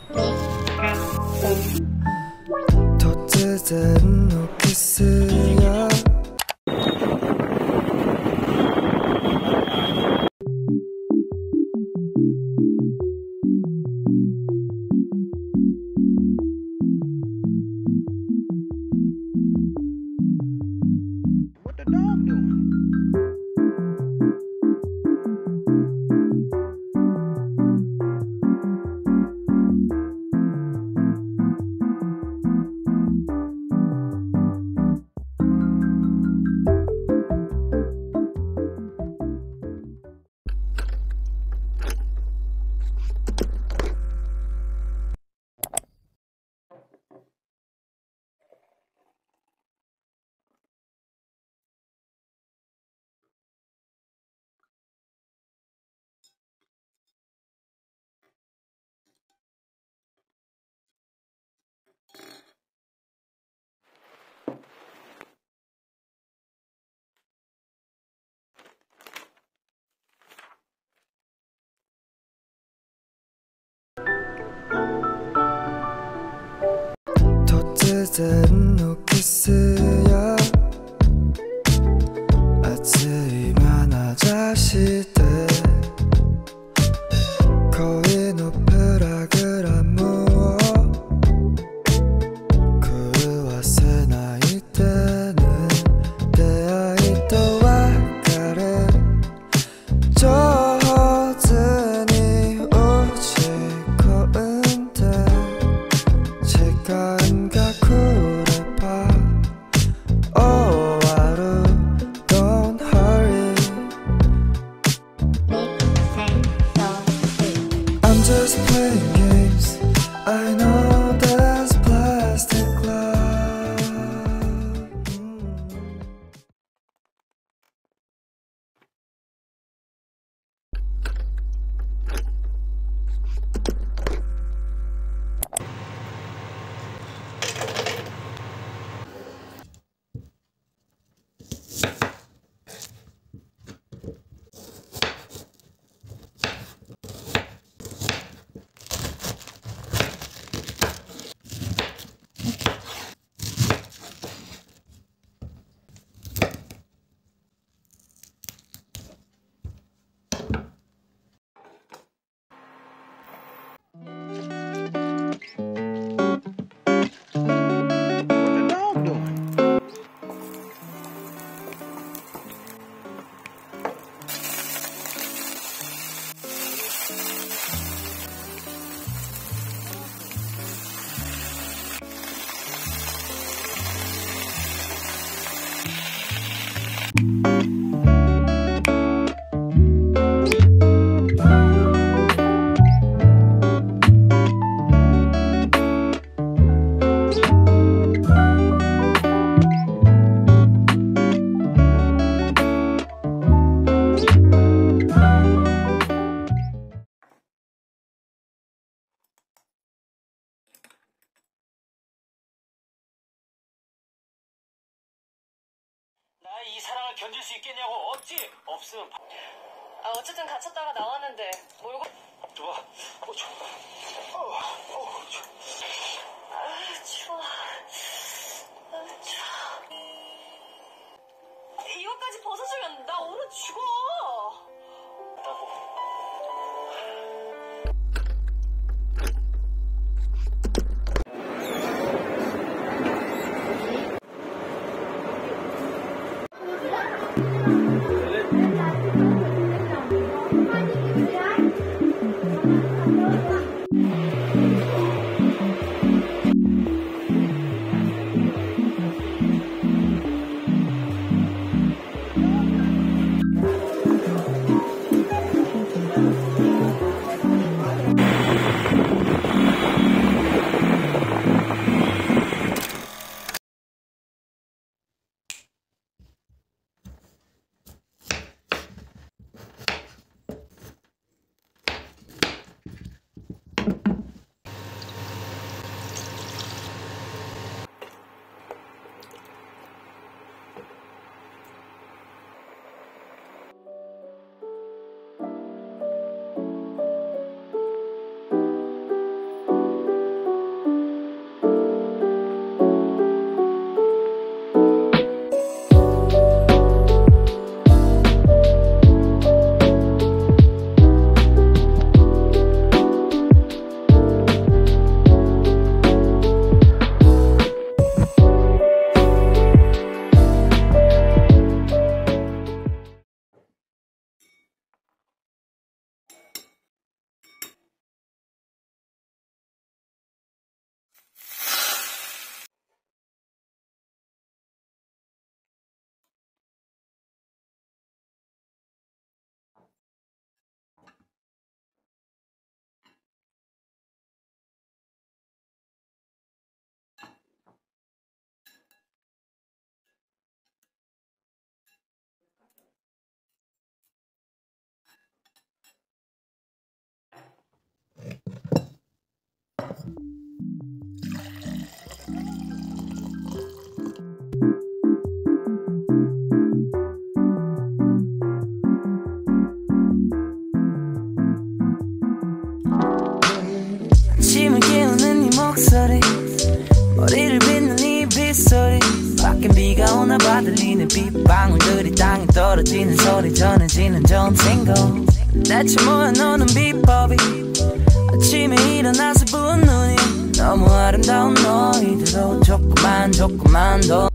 突然のキスや突然のキスや熱い眼差して恋のプログラムを狂わせないでね。出会いと別れ上手に打ち込んで時間が来れば終わる Don't hurry I'm just playing games I know there's plastic love 이 사랑을 견딜 수 있겠냐고. 없지? 없으면 어쨌든 갇혔다가 나왔는데 몰고 좋아. 추워. 추워. 추워. 추워. 이거까지 벗어주면 나 오늘 죽어. 라고. 아침을 깨우는 네 목소리 머리를 빗는 이 빗소리 밖엔 비가 오나 봐 들리는 빗방울들이 땅에 떨어지는 소리 전해지는 좋은 싱글 대체 뭐야 너는 비법이 아침에 일어나서 부은 눈이 너무 아름다운 너희들도 조금만 더